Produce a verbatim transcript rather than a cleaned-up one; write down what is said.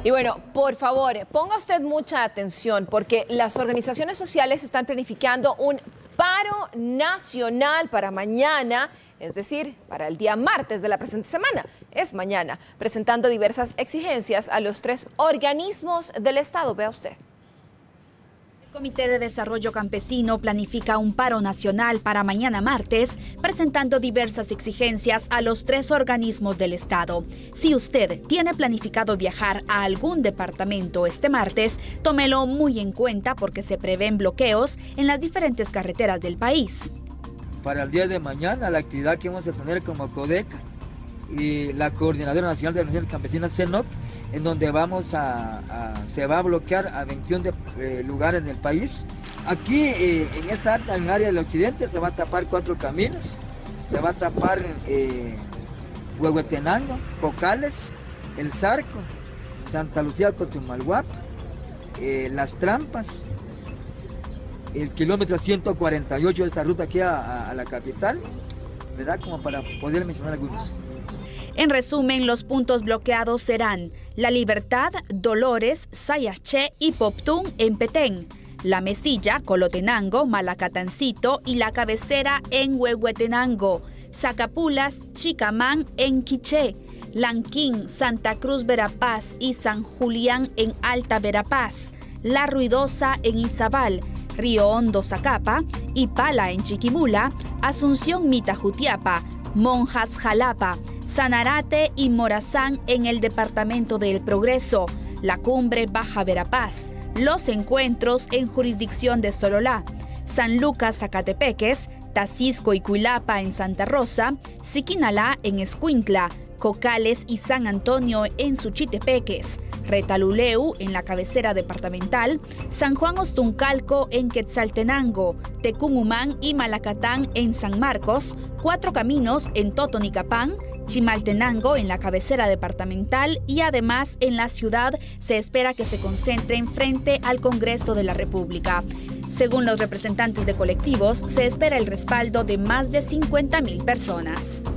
Y bueno, por favor, ponga usted mucha atención porque las organizaciones sociales están planificando un paro nacional para mañana, es decir, para el día martes de la presente semana, es mañana, presentando diversas exigencias a los tres organismos del Estado. Vea usted. El Comité de Desarrollo Campesino planifica un paro nacional para mañana martes, presentando diversas exigencias a los tres organismos del Estado. Si usted tiene planificado viajar a algún departamento este martes, tómelo muy en cuenta porque se prevén bloqueos en las diferentes carreteras del país. Para el día de mañana, la actividad que vamos a tener como CODECA y la Coordinadora Nacional de Organizaciones Campesinas, C E N O C, en donde vamos a, a, se va a bloquear a veintiún de, eh, lugares del país. Aquí, eh, en esta área, en el área del occidente, se va a tapar cuatro caminos, se va a tapar eh, Huehuetenango, Cocales, El Zarco, Santa Lucía, Cochumalhuapa, eh, Las Trampas, el kilómetro ciento cuarenta y ocho de esta ruta aquí a, a, a la capital, ¿verdad? Como para poder mencionar algunos. En resumen, los puntos bloqueados serán La Libertad, Dolores, Sayaché y Poptún en Petén, La Mesilla, Colotenango, Malacatancito y La Cabecera en Huehuetenango, Zacapulas, Chicamán en Quiché, Lanquín, Santa Cruz Verapaz y San Julián en Alta Verapaz, La Ruidosa en Izabal, Río Hondo Zacapa, Ipala en Chiquimula, Asunción Mita Jutiapa, Monjas Jalapa, Sanarate y Morazán en el departamento del Progreso, La Cumbre Baja Verapaz, Los Encuentros en jurisdicción de Sololá, San Lucas Zacatepeques, Tacisco y Cuilapa en Santa Rosa, Siquinalá en Escuintla, Cocales y San Antonio en Suchitepeques, Retaluleu en la cabecera departamental, San Juan Ostuncalco en Quetzaltenango, Tecumumán y Malacatán en San Marcos, Cuatro Caminos en Totonicapán, Chimaltenango en la cabecera departamental y además en la ciudad se espera que se concentren frente al Congreso de la República. Según los representantes de colectivos, se espera el respaldo de más de cincuenta mil personas.